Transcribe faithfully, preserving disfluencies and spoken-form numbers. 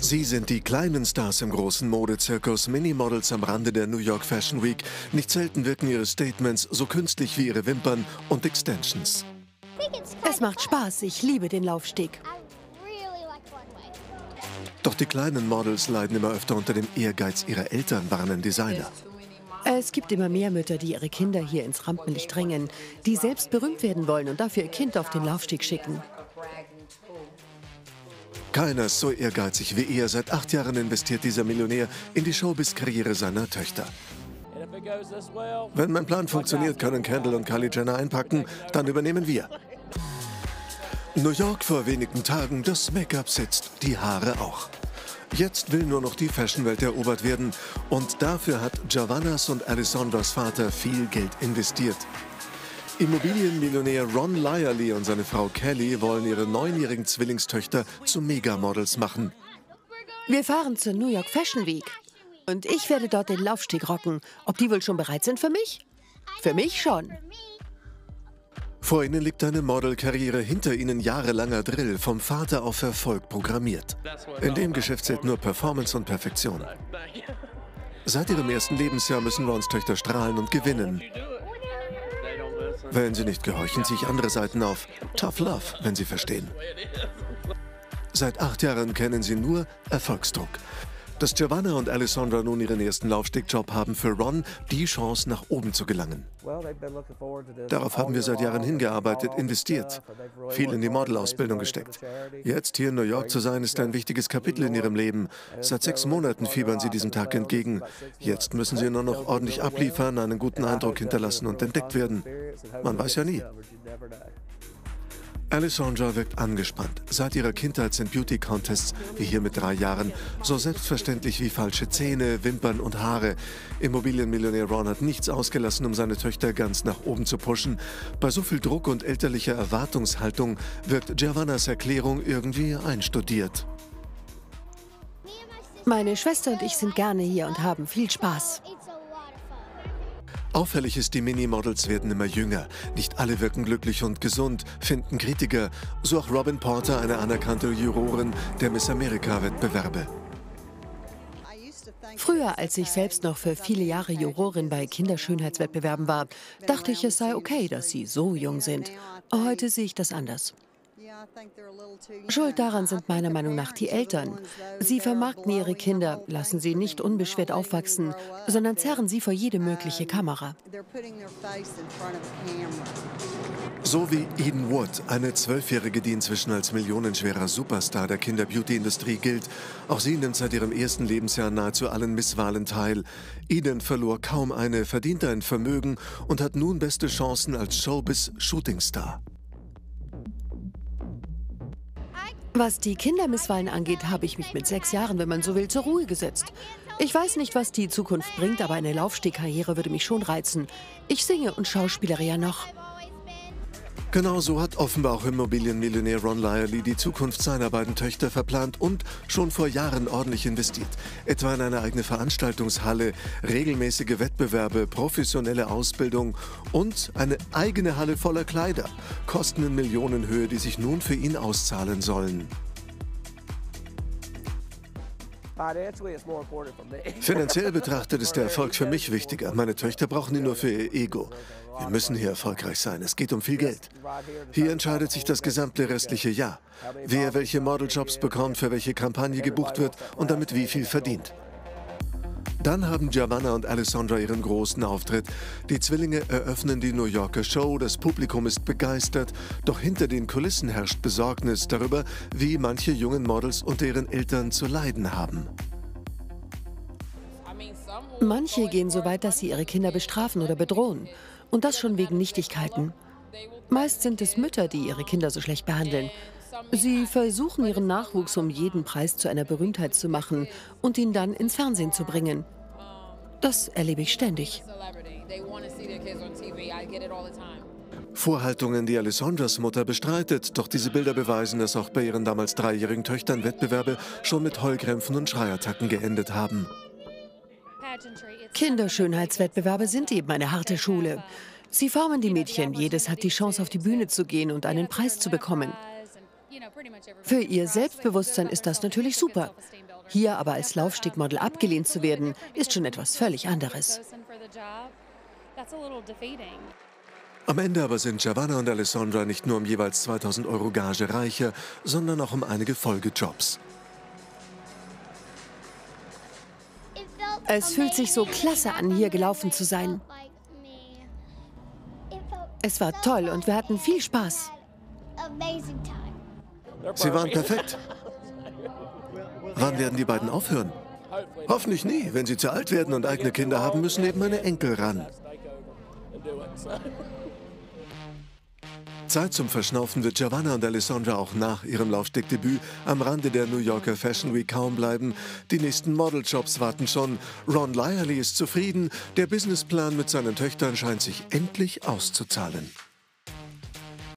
Sie sind die kleinen Stars im großen Modezirkus, Minimodels am Rande der New York Fashion Week. Nicht selten wirken ihre Statements so künstlich wie ihre Wimpern und Extensions. Es macht Spaß, ich liebe den Laufsteg. Doch die kleinen Models leiden immer öfter unter dem Ehrgeiz ihrer Eltern, warnen Designer. Es gibt immer mehr Mütter, die ihre Kinder hier ins Rampenlicht drängen, die selbst berühmt werden wollen und dafür ihr Kind auf den Laufsteg schicken. Keiner ist so ehrgeizig wie er. Seit acht Jahren investiert dieser Millionär in die Showbiz-Karriere seiner Töchter. Wenn mein Plan funktioniert, können Kendall und Kylie Jenner einpacken, dann übernehmen wir. New York vor wenigen Tagen, das Make-up sitzt, die Haare auch. Jetzt will nur noch die Fashionwelt erobert werden und dafür hat Giovannas und Alessandras Vater viel Geld investiert. Immobilienmillionär Ron Lyerly und seine Frau Kelly wollen ihre neunjährigen Zwillingstöchter zu Megamodels machen. Wir fahren zur New York Fashion Week und ich werde dort den Laufsteg rocken. Ob die wohl schon bereit sind für mich? Für mich schon. Vor ihnen liegt eine Modelkarriere, hinter ihnen jahrelanger Drill, vom Vater auf Erfolg programmiert. In dem Geschäft zählt nur Performance und Perfektion. Seit ihrem ersten Lebensjahr müssen Rons Töchter strahlen und gewinnen. Wenn sie nicht gehorchen, ziehe ich andere Seiten auf. Tough Love, wenn sie verstehen. Seit acht Jahren kennen sie nur Erfolgsdruck. Dass Giovanna und Alessandra nun ihren ersten Laufstegjob haben, für Ron die Chance, nach oben zu gelangen. Darauf haben wir seit Jahren hingearbeitet, investiert, viel in die Modelausbildung gesteckt. Jetzt hier in New York zu sein, ist ein wichtiges Kapitel in ihrem Leben. Seit sechs Monaten fiebern sie diesem Tag entgegen. Jetzt müssen sie nur noch ordentlich abliefern, einen guten Eindruck hinterlassen und entdeckt werden. Man weiß ja nie. Alessandra wirkt angespannt. Seit ihrer Kindheit sind Beauty-Contests, wie hier mit drei Jahren, so selbstverständlich wie falsche Zähne, Wimpern und Haare. Immobilienmillionär Ron hat nichts ausgelassen, um seine Töchter ganz nach oben zu pushen. Bei so viel Druck und elterlicher Erwartungshaltung wirkt Giovannas Erklärung irgendwie einstudiert. Meine Schwester und ich sind gerne hier und haben viel Spaß. Auffällig ist, die Minimodels werden immer jünger. Nicht alle wirken glücklich und gesund, finden Kritiker. So auch Robin Porter, eine anerkannte Jurorin der Miss America-Wettbewerbe. Früher, als ich selbst noch für viele Jahre Jurorin bei Kinderschönheitswettbewerben war, dachte ich, es sei okay, dass sie so jung sind. Heute sehe ich das anders. Schuld daran sind meiner Meinung nach die Eltern. Sie vermarkten ihre Kinder, lassen sie nicht unbeschwert aufwachsen, sondern zerren sie vor jede mögliche Kamera. So wie Eden Wood, eine Zwölfjährige, die inzwischen als millionenschwerer Superstar der Kinder-Beauty-Industrie gilt. Auch sie nimmt seit ihrem ersten Lebensjahr nahezu allen Misswahlen teil. Eden verlor kaum eine, verdiente ein Vermögen und hat nun beste Chancen als Showbiz-Shootingstar. Was die Kindermisswahlen angeht, habe ich mich mit sechs Jahren, wenn man so will, zur Ruhe gesetzt. Ich weiß nicht, was die Zukunft bringt, aber eine Laufstegkarriere würde mich schon reizen. Ich singe und schauspielere ja noch. Genau so hat offenbar auch Immobilienmillionär Ron Lyerly die Zukunft seiner beiden Töchter verplant und schon vor Jahren ordentlich investiert. Etwa in eine eigene Veranstaltungshalle, regelmäßige Wettbewerbe, professionelle Ausbildung und eine eigene Halle voller Kleider. Kosten in Millionenhöhe, die sich nun für ihn auszahlen sollen. Finanziell betrachtet ist der Erfolg für mich wichtiger. Meine Töchter brauchen ihn nur für ihr Ego. Wir müssen hier erfolgreich sein. Es geht um viel Geld. Hier entscheidet sich das gesamte restliche Jahr. Wer welche Modeljobs bekommt, für welche Kampagne gebucht wird und damit wie viel verdient. Dann haben Giovanna und Alessandra ihren großen Auftritt. Die Zwillinge eröffnen die New Yorker Show, das Publikum ist begeistert, doch hinter den Kulissen herrscht Besorgnis darüber, wie manche jungen Models unter ihren Eltern zu leiden haben. Manche gehen so weit, dass sie ihre Kinder bestrafen oder bedrohen. Und das schon wegen Nichtigkeiten. Meist sind es Mütter, die ihre Kinder so schlecht behandeln. Sie versuchen ihren Nachwuchs um jeden Preis zu einer Berühmtheit zu machen und ihn dann ins Fernsehen zu bringen. Das erlebe ich ständig. Vorhaltungen, die Alessandras Mutter bestreitet, doch diese Bilder beweisen, dass auch bei ihren damals dreijährigen Töchtern Wettbewerbe schon mit Heulkrämpfen und Schreiattacken geendet haben. Kinderschönheitswettbewerbe sind eben eine harte Schule. Sie formen die Mädchen, jedes hat die Chance, auf die Bühne zu gehen und einen Preis zu bekommen. Für ihr Selbstbewusstsein ist das natürlich super. Hier aber als Laufstegmodel abgelehnt zu werden, ist schon etwas völlig anderes. Am Ende aber sind Giovanna und Alessandra nicht nur um jeweils zweitausend Euro Gage reicher, sondern auch um einige Folgejobs. Es fühlt sich so klasse an, hier gelaufen zu sein. Es war toll und wir hatten viel Spaß. Sie waren perfekt. Wann werden die beiden aufhören? Hoffentlich nie. Wenn sie zu alt werden und eigene Kinder haben, müssen eben meine Enkel ran. Zeit zum Verschnaufen wird Giovanna und Alessandra auch nach ihrem Laufstegdebüt am Rande der New Yorker Fashion Week kaum bleiben. Die nächsten Modeljobs warten schon. Ron Lyerly ist zufrieden. Der Businessplan mit seinen Töchtern scheint sich endlich auszuzahlen.